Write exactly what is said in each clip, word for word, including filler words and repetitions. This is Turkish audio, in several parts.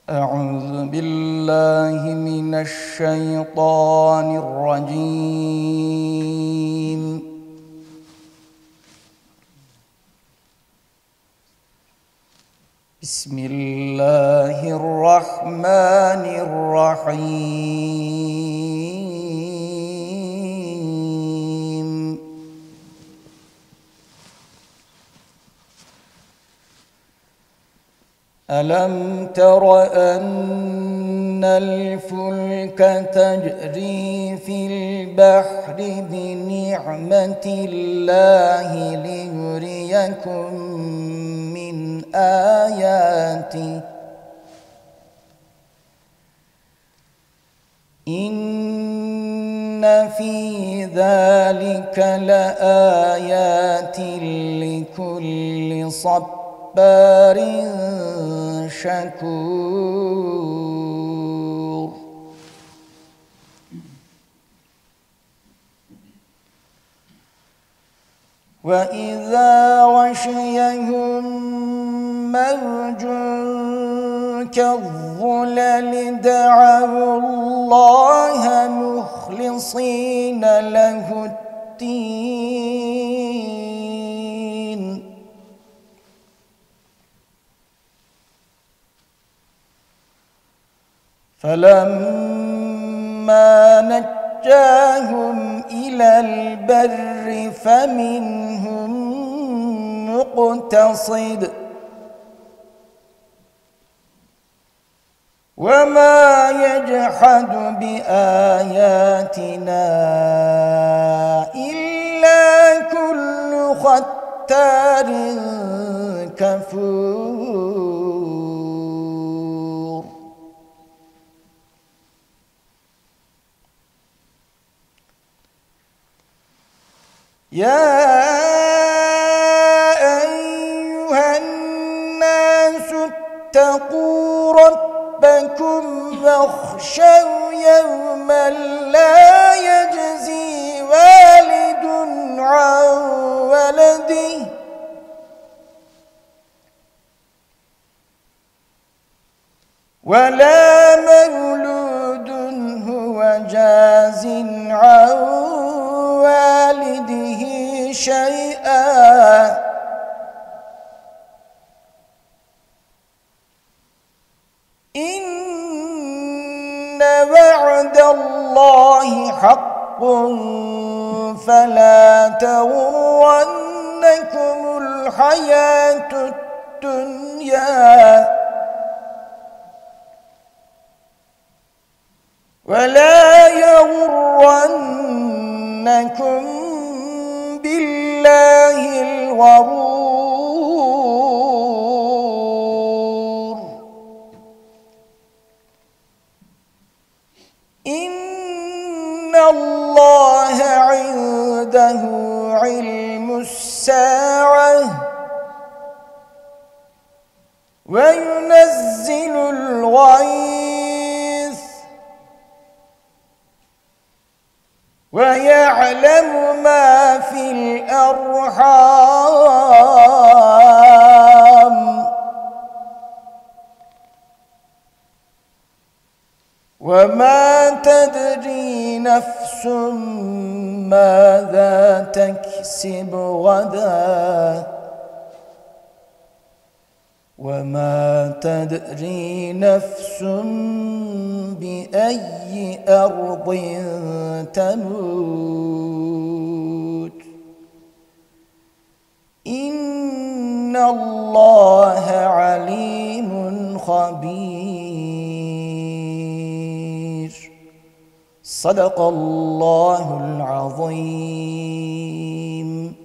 أعوذ بالله من الشيطان الرجيم. بسم الله الرحمن الرحيم. ألم تر أن الفلك تجري في البحر بنعمة الله ليريكم من آياته إن في ذلك لآيات لكل صبار شكور. وإذا غشيهم موج كالظلل دعوا الله مخلصين له الدين فلما نجاهم إلى البر فمنهم مقتصد وما يجحد بآياتنا إلا كل ختار كفور. يا أيها الناس اتقوا ربكم واخشوا يوما لا يجزي والد عن ولده ولا مولود هو جاز عن والده شيئا إن وعد الله حق فلا تغرنكم الحياة الدنيا ولا يغرنكم بالله الغرور. إن الله عنده علم الساعة وينزل الغيث ويعلم ما في الأرحام وما تدري نفس ماذا تكسب غدا وما تدري نفس بأي أرض تموت إن الله عليم خبير. صدق الله العظيم.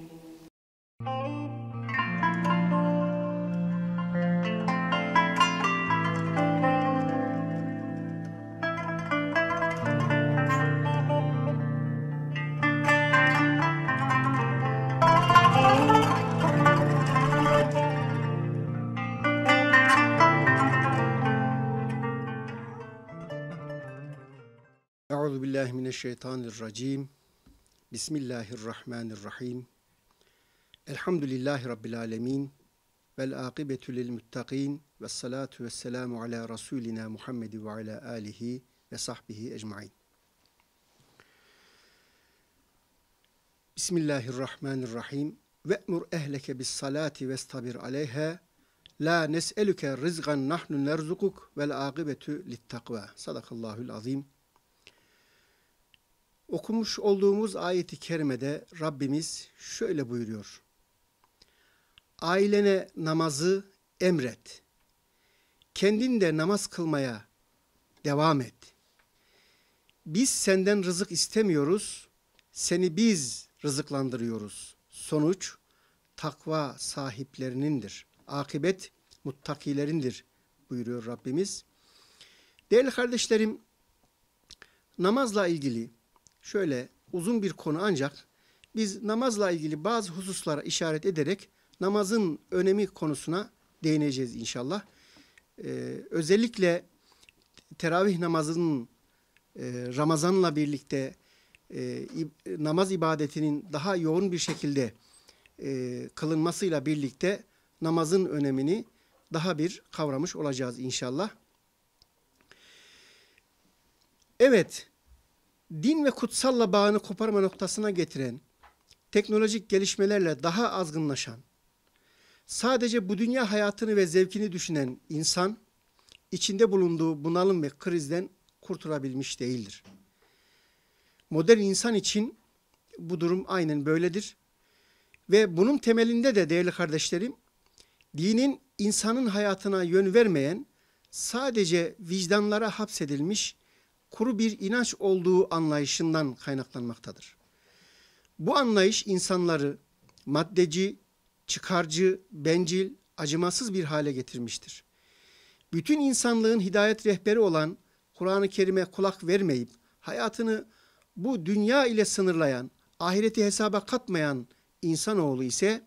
Euzubillahimineşşeytanirracim. Bismillahirrahmanirrahim. Elhamdülillahi Rabbil alemin. vel akibetu lil muttaqin ve salatu ve selamu ala Resulina Muhammed ve ala alihi ve sahbihi ecmain. Bismillahirrahmanirrahim. Ve'mur ehleke bis salati vestabir aleyha. La nes'eluke rizgan nahnu nerzukuk vel akibetu lit takva. Sadakallahul azim. Okumuş olduğumuz ayeti kerimede Rabbimiz şöyle buyuruyor. Ailene namazı emret. Kendin de namaz kılmaya devam et. Biz senden rızık istemiyoruz. Seni biz rızıklandırıyoruz. Sonuç takva sahiplerinindir. Akibet muttakilerindir buyuruyor Rabbimiz. Değerli kardeşlerim, namazla ilgili şöyle uzun bir konu, ancak biz namazla ilgili bazı hususlara işaret ederek namazın önemi konusuna değineceğiz inşallah. Ee, özellikle teravih namazının e, Ramazan'la birlikte e, namaz ibadetinin daha yoğun bir şekilde e, kılınmasıyla birlikte namazın önemini daha bir kavramış olacağız inşallah. Evet, din ve kutsalla bağını koparma noktasına getiren, teknolojik gelişmelerle daha azgınlaşan, sadece bu dünya hayatını ve zevkini düşünen insan, içinde bulunduğu bunalım ve krizden kurtulabilmiş değildir. Modern insan için bu durum aynen böyledir. Ve bunun temelinde de değerli kardeşlerim, dinin insanın hayatına yön vermeyen, sadece vicdanlara hapsedilmiş kuru bir inanç olduğu anlayışından kaynaklanmaktadır. Bu anlayış insanları maddeci, çıkarcı, bencil, acımasız bir hale getirmiştir. Bütün insanlığın hidayet rehberi olan Kur'an-ı Kerim'e kulak vermeyip hayatını bu dünya ile sınırlayan, ahireti hesaba katmayan insanoğlu ise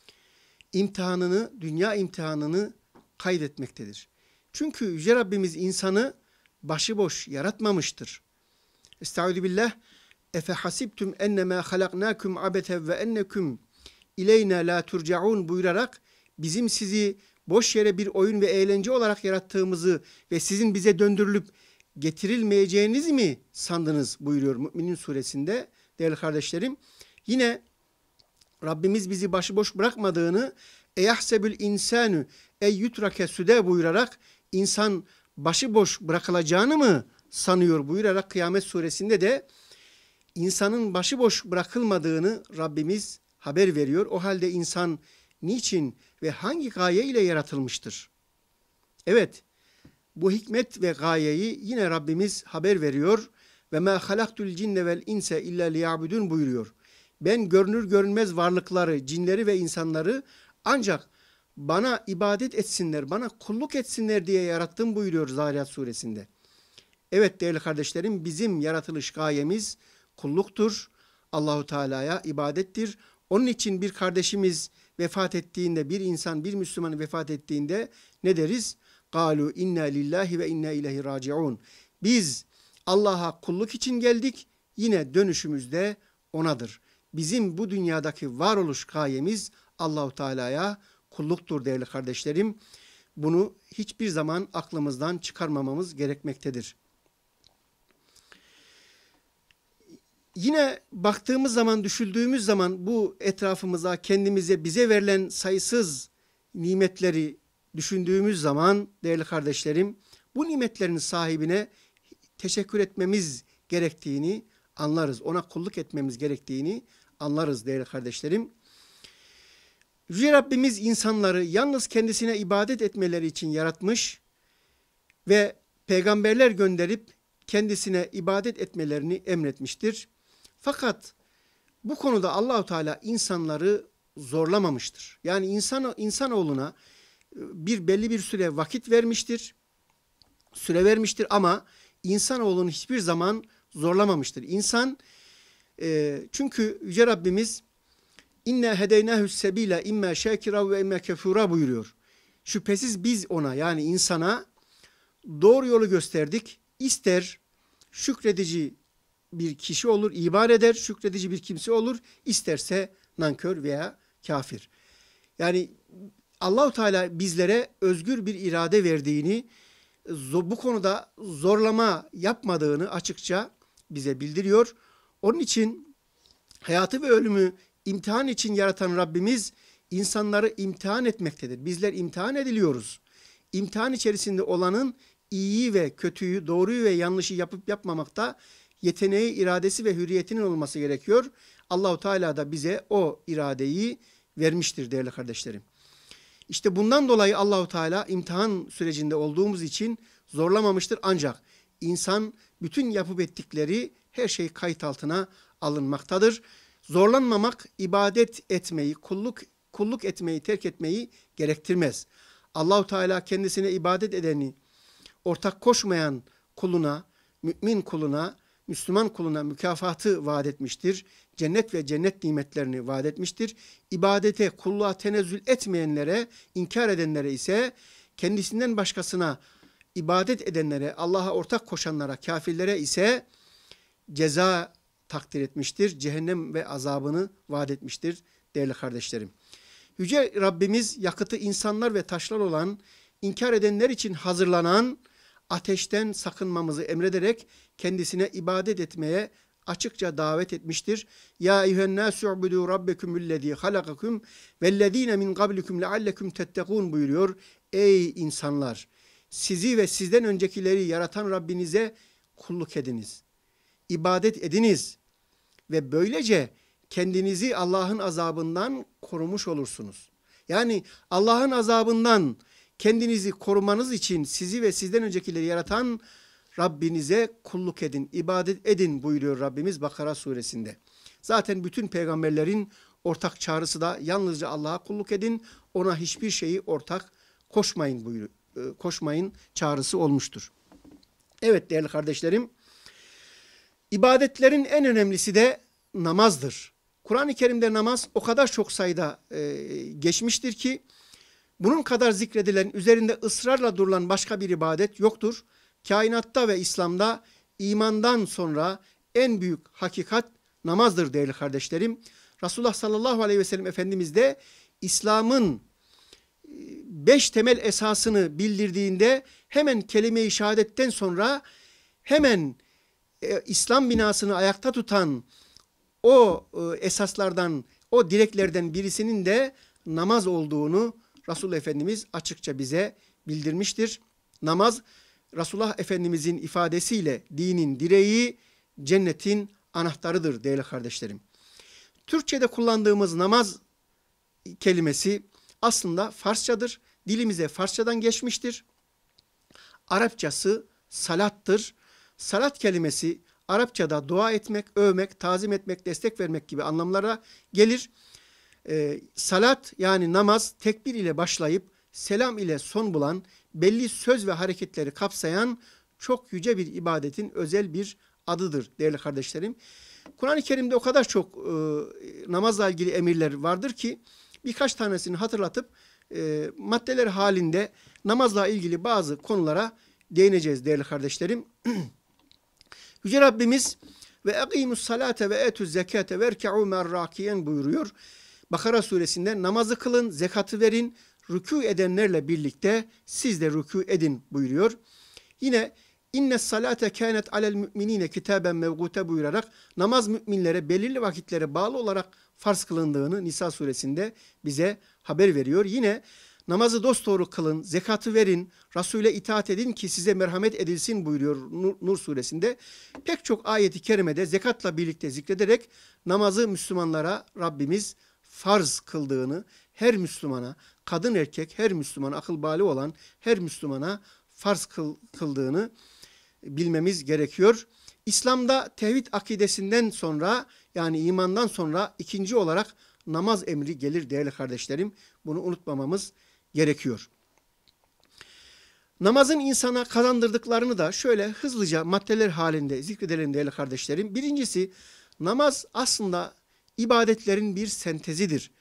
imtihanını, dünya imtihanını kaydetmektedir. Çünkü Yüce Rabbimiz insanı başıboş yaratmamıştır. Estağfirullah. Efe hasibtum ennemâ halaknâkum abete ve ennekum ileyna la turcaun buyurarak bizim sizi boş yere bir oyun ve eğlence olarak yarattığımızı ve sizin bize döndürülüp getirilmeyeceğinizi mi sandınız buyuruyor Mü'minin suresinde değerli kardeşlerim. Yine Rabbimiz bizi başıboş bırakmadığını eyahsebül insanu ey yutrake sude buyurarak insan başıboş bırakılacağını mı sanıyor buyurarak Kıyamet suresinde de insanın başıboş bırakılmadığını Rabbimiz haber veriyor. O halde insan niçin ve hangi gaye ile yaratılmıştır? Evet, bu hikmet ve gayeyi yine Rabbimiz haber veriyor. Ve ma halaktul cinne vel inse illa liyabudun buyuruyor. Ben görünür görünmez varlıkları, cinleri ve insanları ancak bana ibadet etsinler, bana kulluk etsinler diye yarattım buyuruyor Zariyat suresinde. Evet değerli kardeşlerim, bizim yaratılış gayemiz kulluktur. Allahu Teala'ya ibadettir. Onun için bir kardeşimiz vefat ettiğinde, bir insan, bir Müslüman vefat ettiğinde ne deriz? Galu inna lillahi ve inna ileyhi raciun. Biz Allah'a kulluk için geldik, yine dönüşümüz de O'nadır. Bizim bu dünyadaki varoluş gayemiz Allahu Teala'ya kulluktur değerli kardeşlerim. Bunu hiçbir zaman aklımızdan çıkarmamamız gerekmektedir. Yine baktığımız zaman, düşündüğümüz zaman bu etrafımıza, kendimize, bize verilen sayısız nimetleri düşündüğümüz zaman değerli kardeşlerim, bu nimetlerin sahibine teşekkür etmemiz gerektiğini anlarız. Ona kulluk etmemiz gerektiğini anlarız değerli kardeşlerim. Yüce Rabbimiz insanları yalnız kendisine ibadet etmeleri için yaratmış ve peygamberler gönderip kendisine ibadet etmelerini emretmiştir. Fakat bu konuda Allahu Teala insanları zorlamamıştır. Yani insan insanoğluna bir belli bir süre vakit vermiştir, süre vermiştir ama insanoğlunu hiçbir zaman zorlamamıştır. İnsan e, çünkü Yüce Rabbimiz İnne hedeynâhus sebîle immâ şâkira ve immâ kefûrâ buyuruyor. Şüphesiz biz ona, yani insana doğru yolu gösterdik. İster şükredici bir kişi olur, iman eder, şükredici bir kimse olur, isterse nankör veya kafir. Yani Allahu Teala bizlere özgür bir irade verdiğini, bu konuda zorlama yapmadığını açıkça bize bildiriyor. Onun için hayatı ve ölümü imtihan için yaratan Rabbimiz insanları imtihan etmektedir. Bizler imtihan ediliyoruz. İmtihan içerisinde olanın iyiyi ve kötüyü, doğruyu ve yanlışı yapıp yapmamakta yeteneği, iradesi ve hürriyetinin olması gerekiyor. Allahu Teala da bize o iradeyi vermiştir değerli kardeşlerim. İşte bundan dolayı Allahu Teala imtihan sürecinde olduğumuz için zorlamamıştır. Ancak insan bütün yapıp ettikleri her şey kayıt altına alınmaktadır. Zorlanmamak ibadet etmeyi, kulluk kulluk etmeyi, terk etmeyi gerektirmez. Allahu Teala kendisine ibadet edeni, ortak koşmayan kuluna, mümin kuluna, Müslüman kuluna mükafatı vaat etmiştir. Cennet ve cennet nimetlerini vaat etmiştir. İbadete, kulluğa tenezzül etmeyenlere, inkar edenlere ise kendisinden başkasına ibadet edenlere, Allah'a ortak koşanlara, kafirlere ise ceza takdir etmiştir. Cehennem ve azabını vaat etmiştir değerli kardeşlerim. Yüce Rabbimiz yakıtı insanlar ve taşlar olan, inkar edenler için hazırlanan ateşten sakınmamızı emrederek kendisine ibadet etmeye açıkça davet etmiştir. Ya eyyühennâsü u'budû rabbekumullezî halakakum vellezîne min qablikum leallekum tettekûn buyuruyor. Ey insanlar! Sizi ve sizden öncekileri yaratan Rabbinize kulluk ediniz. İbadet ediniz ve böylece kendinizi Allah'ın azabından korumuş olursunuz. Yani Allah'ın azabından kendinizi korumanız için sizi ve sizden öncekileri yaratan Rabbinize kulluk edin, ibadet edin buyuruyor Rabbimiz Bakara suresinde. Zaten bütün peygamberlerin ortak çağrısı da yalnızca Allah'a kulluk edin, ona hiçbir şeyi ortak koşmayın buyuruyor, koşmayın çağrısı olmuştur. Evet değerli kardeşlerim, ibadetlerin en önemlisi de namazdır. Kur'an-ı Kerim'de namaz o kadar çok sayıda e, geçmiştir ki bunun kadar zikredilen, üzerinde ısrarla durulan başka bir ibadet yoktur. Kainatta ve İslam'da imandan sonra en büyük hakikat namazdır değerli kardeşlerim. Resulullah sallallahu aleyhi ve sellem Efendimiz de İslam'ın beş temel esasını bildirdiğinde hemen kelime-i şehadetten sonra hemen e, İslam binasını ayakta tutan o e, esaslardan, o direklerden birisinin de namaz olduğunu Resulullah Efendimiz açıkça bize bildirmiştir. Namaz, Resulullah Efendimizin ifadesiyle dinin direği, cennetin anahtarıdır değerli kardeşlerim. Türkçe'de kullandığımız namaz kelimesi aslında Farsçadır. Dilimize Farsçadan geçmiştir. Arapçası salattır. Salat kelimesi Arapçada dua etmek, övmek, tazim etmek, destek vermek gibi anlamlara gelir. Ee, salat yani namaz tekbir ile başlayıp selam ile son bulan, belli söz ve hareketleri kapsayan çok yüce bir ibadetin özel bir adıdır değerli kardeşlerim. Kur'an-ı Kerim'de o kadar çok e, namazla ilgili emirler vardır ki birkaç tanesini hatırlatıp e, maddeler halinde namazla ilgili bazı konulara değineceğiz değerli kardeşlerim. Yüce Rabbimiz ve eqimus salate ve etuz zekate ve erke'u merrakiyen buyuruyor. Bakara suresinde namazı kılın, zekatı verin, rükû edenlerle birlikte siz de rükû edin buyuruyor. Yine inne salate kânet alel müminine kitaben mevgûte buyurarak namaz müminlere belirli vakitlere bağlı olarak farz kılındığını Nisa suresinde bize haber veriyor. Yine namazı dosdoğru kılın, zekatı verin, Resul'e itaat edin ki size merhamet edilsin buyuruyor Nur, Nur suresinde. Pek çok ayeti kerimede zekatla birlikte zikrederek namazı Müslümanlara Rabbimiz farz kıldığını, her Müslümana, kadın erkek her Müslümana, akıl bali olan her Müslümana farz kıl, kıldığını bilmemiz gerekiyor. İslam'da tevhid akidesinden sonra yani imandan sonra ikinci olarak namaz emri gelir değerli kardeşlerim. Bunu unutmamamız gerekiyor. Namazın insana kazandırdıklarını da şöyle hızlıca maddeler halinde zikredelim değerli kardeşlerim. Birincisi namaz aslında ibadetlerin bir sentezidir.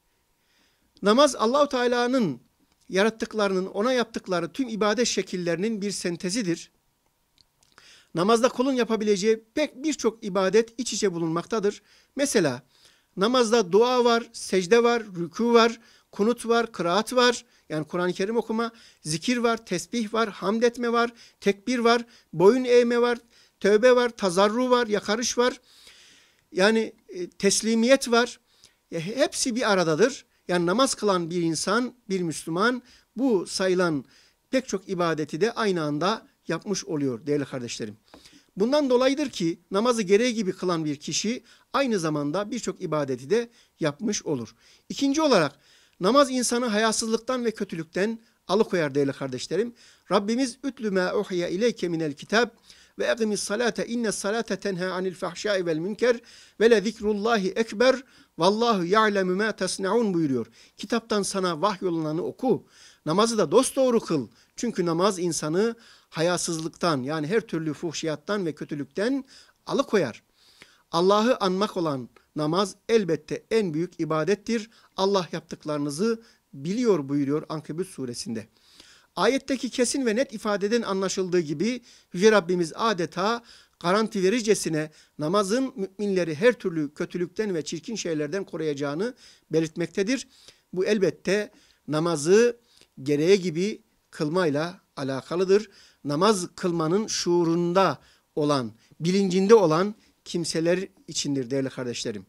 Namaz Allahu Teala'nın yarattıklarının ona yaptıkları tüm ibadet şekillerinin bir sentezidir. Namazda kulun yapabileceği pek birçok ibadet iç içe bulunmaktadır. Mesela namazda dua var, secde var, rükû var, kunut var, kıraat var. Yani Kur'an-ı Kerim okuma, zikir var, tesbih var, hamd etme var, tekbir var, boyun eğme var, tövbe var, tazarru var, yakarış var. Yani e, teslimiyet var. E, hepsi bir aradadır. Yani namaz kılan bir insan, bir Müslüman bu sayılan pek çok ibadeti de aynı anda yapmış oluyor değerli kardeşlerim. Bundan dolayıdır ki namazı gereği gibi kılan bir kişi aynı zamanda birçok ibadeti de yapmış olur. İkinci olarak namaz insanı hayasızlıktan ve kötülükten alıkoyar değerli kardeşlerim. Rabbimiz ütlü mâ uhiye ileyke minel kitab ve eqimis salate inne salate tenha anil fahşai vel münker ve le zikrullahi ekber vallahu ya'lemu ma tasnaun buyuruyor. Kitaptan sana vahyolunanı oku. Namazı da dosdoğru kıl. Çünkü namaz insanı hayasızlıktan yani her türlü fuhşiyattan ve kötülükten alıkoyar. Allah'ı anmak olan namaz elbette en büyük ibadettir. Allah yaptıklarınızı biliyor buyuruyor Ankebut suresinde. Ayetteki kesin ve net ifadeden anlaşıldığı gibi Yüce Rabbimiz adeta garanti vericesine namazın müminleri her türlü kötülükten ve çirkin şeylerden koruyacağını belirtmektedir. Bu elbette namazı gereği gibi kılmayla alakalıdır. Namaz kılmanın şuurunda olan, bilincinde olan kimseler içindir değerli kardeşlerim.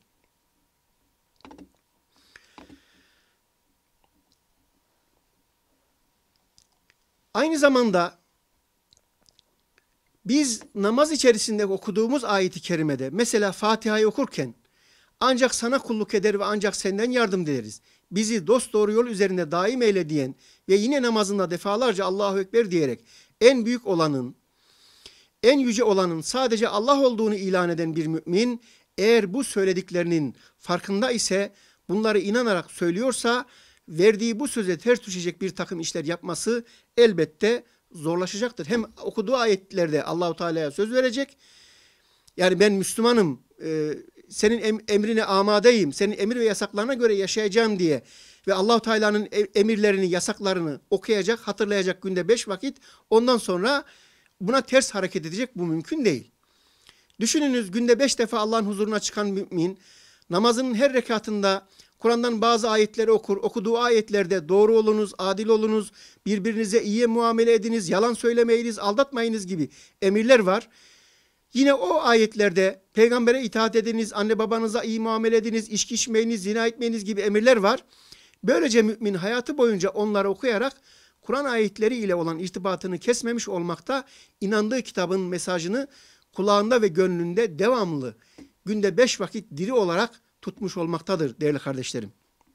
Aynı zamanda biz namaz içerisinde okuduğumuz ayet-i kerimede mesela Fatiha'yı okurken ancak sana kulluk eder ve ancak senden yardım dileriz. Bizi dosdoğru yol üzerinde daim eyle diyen ve yine namazında defalarca Allahu Ekber diyerek en büyük olanın, en yüce olanın sadece Allah olduğunu ilan eden bir mümin eğer bu söylediklerinin farkında ise bunları inanarak söylüyorsa verdiği bu söze ters düşecek bir takım işler yapması elbette zorlaşacaktır. Hem okuduğu ayetlerde Allahu Teala'ya söz verecek. Yani ben Müslümanım, e, senin em, emrine amadeyim, senin emir ve yasaklarına göre yaşayacağım diye ve Allahu Teala'nın emirlerini, yasaklarını okuyacak, hatırlayacak günde beş vakit. Ondan sonra buna ters hareket edecek, bu mümkün değil. Düşününüz günde beş defa Allah'ın huzuruna çıkan mümin namazının her rekatında Kur'an'dan bazı ayetleri okur. Okuduğu ayetlerde doğru olunuz, adil olunuz, birbirinize iyi muamele ediniz, yalan söylemeyiniz, aldatmayınız gibi emirler var. Yine o ayetlerde peygambere itaat ediniz, anne babanıza iyi muamele ediniz, içki içmeyiniz, zina etmeyiniz gibi emirler var. Böylece mümin hayatı boyunca onları okuyarak Kur'an ayetleri ile olan irtibatını kesmemiş olmakta, inandığı kitabın mesajını kulağında ve gönlünde devamlı günde beş vakit diri olarak tutmuş olmaktadır değerli kardeşlerim.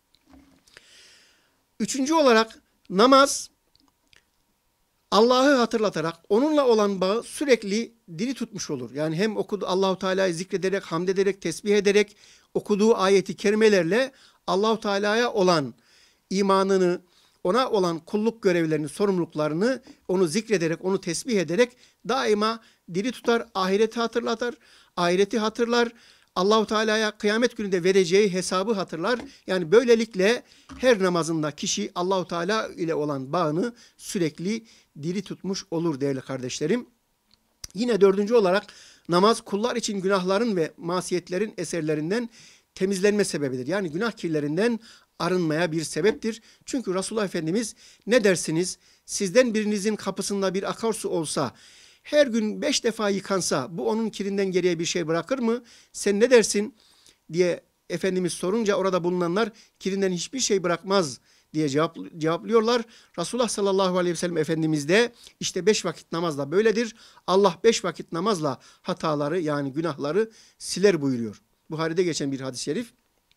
Üçüncü olarak namaz Allah'ı hatırlatarak onunla olan bağı sürekli diri tutmuş olur. Yani hem okudu Allahu Teala'yı zikrederek, hamd ederek, tesbih ederek okuduğu ayeti kerimelerle Allahu Teala'ya olan imanını, ona olan kulluk görevlerini, sorumluluklarını onu zikrederek, onu tesbih ederek daima diri tutar, ahireti hatırlatır, ahireti hatırlar, Allahu Teala'ya kıyamet gününde vereceği hesabı hatırlar. Yani böylelikle her namazında kişi Allahu Teala ile olan bağını sürekli diri tutmuş olur değerli kardeşlerim. Yine dördüncü olarak namaz kullar için günahların ve masiyetlerin eserlerinden temizlenme sebebidir. Yani günah kirlerinden arınmaya bir sebeptir. Çünkü Resulullah Efendimiz ne dersiniz? Sizden birinizin kapısında bir akarsu olsa, her gün beş defa yıkansa bu onun kirinden geriye bir şey bırakır mı? Sen ne dersin diye Efendimiz sorunca orada bulunanlar kirinden hiçbir şey bırakmaz diye cevap, cevaplıyorlar. Resulullah sallallahu aleyhi ve sellem Efendimiz de işte beş vakit namazla böyledir. Allah beş vakit namazla hataları yani günahları siler buyuruyor. Buhari'de geçen bir hadis-i şerif.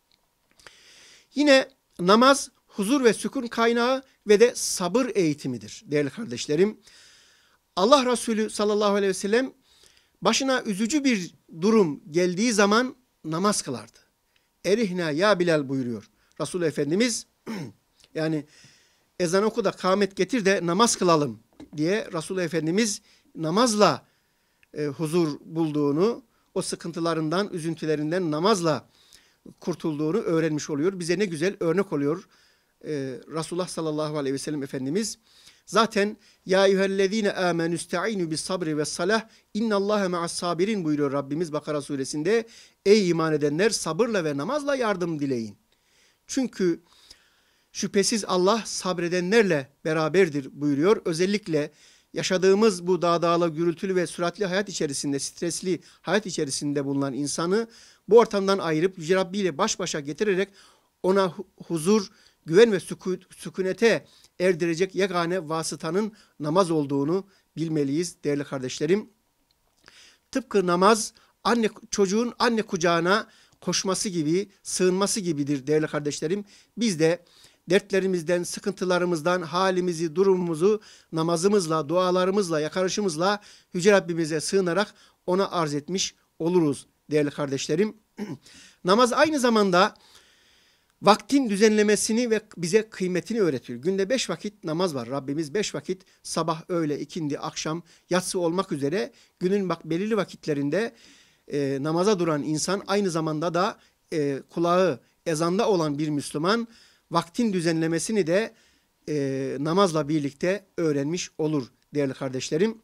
Yine namaz huzur ve sükun kaynağı ve de sabır eğitimidir değerli kardeşlerim. Allah Resulü sallallahu aleyhi ve sellem başına üzücü bir durum geldiği zaman namaz kılardı. Erihna ya Bilal buyuruyor. Resulullah Efendimiz yani ezan oku da kâmet getir de namaz kılalım diye Resulullah Efendimiz namazla e, huzur bulduğunu, o sıkıntılarından, üzüntülerinden namazla kurtulduğunu öğrenmiş oluyor. Bize ne güzel örnek oluyor ee, Resulullah sallallahu aleyhi ve sellem Efendimiz. Zaten ya eyyühellezine amenü istaînü bis sabri ve salah innallâhe ma'as sabirin buyuruyor Rabbimiz Bakara suresinde. Ey iman edenler sabırla ve namazla yardım dileyin. Çünkü Şüphesiz Allah sabredenlerle beraberdir buyuruyor. Özellikle yaşadığımız bu dağdağlı, gürültülü ve süratli hayat içerisinde, stresli hayat içerisinde bulunan insanı bu ortamdan ayırıp Yüce Rabbi ile baş başa getirerek ona huzur, güven ve sükunete erdirecek yegane vasıtanın namaz olduğunu bilmeliyiz değerli kardeşlerim. Tıpkı namaz anne çocuğun anne kucağına koşması gibi, sığınması gibidir değerli kardeşlerim. Biz de dertlerimizden, sıkıntılarımızdan, halimizi, durumumuzu namazımızla, dualarımızla, yakarışımızla Yüce Rabbimize sığınarak ona arz etmiş oluruz değerli kardeşlerim. Namaz aynı zamanda vaktin düzenlemesini ve bize kıymetini öğretiyor. Günde beş vakit namaz var. Rabbimiz beş vakit sabah, öğle, ikindi, akşam, yatsı olmak üzere günün bak belirli vakitlerinde e, namaza duran insan aynı zamanda da e, kulağı ezanda olan bir Müslüman vaktin düzenlemesini de e, namazla birlikte öğrenmiş olur değerli kardeşlerim.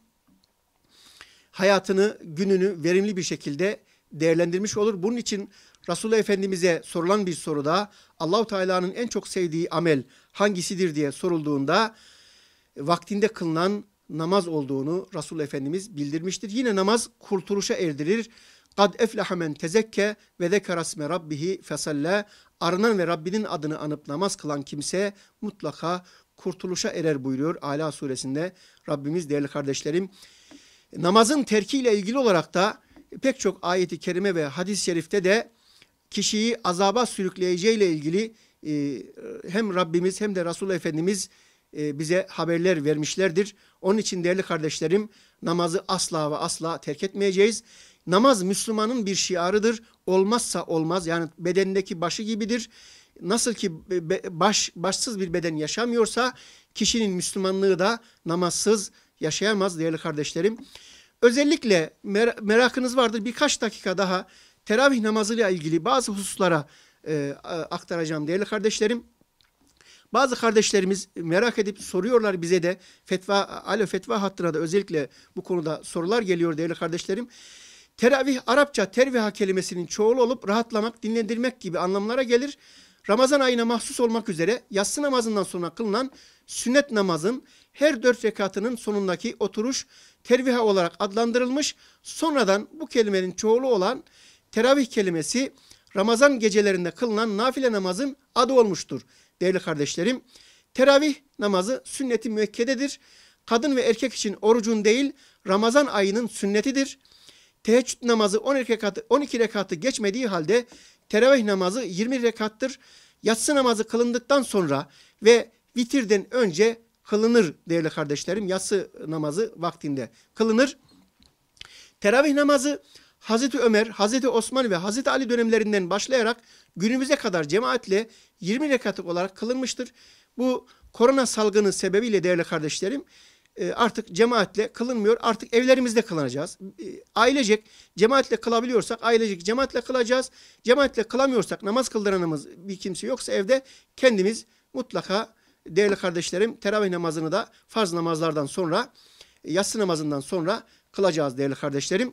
Hayatını, gününü verimli bir şekilde değerlendirmiş olur. Bunun için Resulullah Efendimiz'e sorulan bir soruda Allah-u Teala'nın en çok sevdiği amel hangisidir diye sorulduğunda vaktinde kılınan namaz olduğunu Resulullah Efendimiz bildirmiştir. Yine namaz kurtuluşa erdirir. Kad efleha men tezekke ve zekara isme rabbihi fesalla. Arınan ve Rabbinin adını anıp namaz kılan kimse mutlaka kurtuluşa erer buyuruyor Ala suresinde Rabbimiz değerli kardeşlerim. Namazın terkiyle ilgili olarak da pek çok ayeti kerime ve hadis-i şerifte de kişiyi azaba sürükleyeceğiyle ilgili e, hem Rabbimiz hem de Resulullah Efendimiz e, bize haberler vermişlerdir. Onun için değerli kardeşlerim namazı asla ve asla terk etmeyeceğiz. Namaz Müslümanın bir şiarıdır. Olmazsa olmaz, yani bedendeki başı gibidir. Nasıl ki baş, başsız bir beden yaşamıyorsa kişinin Müslümanlığı da namazsız yaşayamaz değerli kardeşlerim. Özellikle mer merakınız vardır, birkaç dakika daha teravih namazıyla ilgili bazı hususlara e, aktaracağım değerli kardeşlerim. Bazı kardeşlerimiz merak edip soruyorlar bize de, fetva, alo fetva hattına da özellikle bu konuda sorular geliyor değerli kardeşlerim. Teravih Arapça terviha kelimesinin çoğulu olup rahatlamak, dinlendirmek gibi anlamlara gelir. Ramazan ayına mahsus olmak üzere yatsı namazından sonra kılınan sünnet namazın her dört rekatının sonundaki oturuş terviha olarak adlandırılmış. Sonradan bu kelimenin çoğulu olan teravih kelimesi Ramazan gecelerinde kılınan nafile namazın adı olmuştur değerli kardeşlerim. Teravih namazı sünnet-i müekkededir. Kadın ve erkek için orucun değil Ramazan ayının sünnetidir. Teheccüd namazı on iki rekatı, on iki rekatı geçmediği halde teravih namazı yirmi rekattır. Yatsı namazı kılındıktan sonra ve vitirden önce kılınır değerli kardeşlerim. Yatsı namazı vaktinde kılınır. Teravih namazı Hazreti Ömer, Hazreti Osman ve Hazreti Ali dönemlerinden başlayarak günümüze kadar cemaatle yirmi rekatlık olarak kılınmıştır. Bu korona salgını sebebiyle değerli kardeşlerim artık cemaatle kılınmıyor. Artık evlerimizde kılınacağız. Ailecek cemaatle kılabiliyorsak ailecek cemaatle kılacağız. Cemaatle kılamıyorsak, namaz kıldıranımız bir kimse yoksa evde kendimiz mutlaka değerli kardeşlerim teravih namazını da farz namazlardan sonra, yatsı namazından sonra kılacağız değerli kardeşlerim.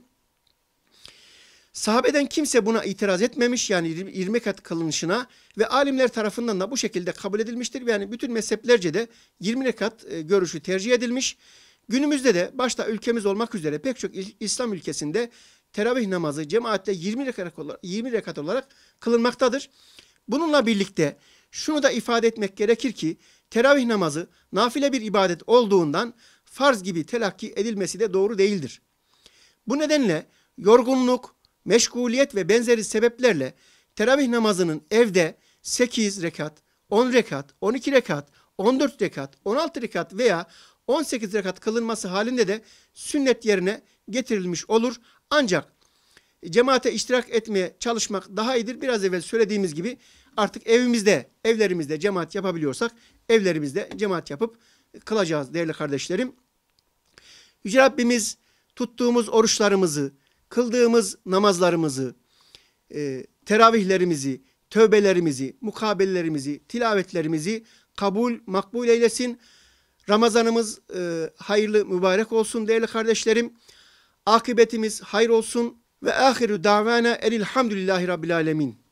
Sahabeden kimse buna itiraz etmemiş, yani yirmi rekat kılınışına, ve alimler tarafından da bu şekilde kabul edilmiştir. Yani bütün mezheplerce de yirmi rekat görüşü tercih edilmiş. Günümüzde de başta ülkemiz olmak üzere pek çok İslam ülkesinde teravih namazı cemaatle yirmi rekat olarak, yirmi rekat olarak kılınmaktadır. Bununla birlikte şunu da ifade etmek gerekir ki teravih namazı nafile bir ibadet olduğundan farz gibi telakki edilmesi de doğru değildir. Bu nedenle yorgunluk, meşguliyet ve benzeri sebeplerle teravih namazının evde sekiz rekat, on rekat, on iki rekat, on dört rekat, on altı rekat veya on sekiz rekat kılınması halinde de sünnet yerine getirilmiş olur. Ancak cemaate iştirak etmeye çalışmak daha iyidir. Biraz evvel söylediğimiz gibi artık evimizde, evlerimizde cemaat yapabiliyorsak evlerimizde cemaat yapıp kılacağız değerli kardeşlerim. Yüce Rabbimiz tuttuğumuz oruçlarımızı, kıldığımız namazlarımızı, e, teravihlerimizi, tövbelerimizi, mukabelelerimizi, tilavetlerimizi kabul, makbul eylesin. Ramazanımız e, hayırlı, mübarek olsun değerli kardeşlerim. Akıbetimiz hayır olsun ve ahiru davana elhamdülillahi rabbil alemin.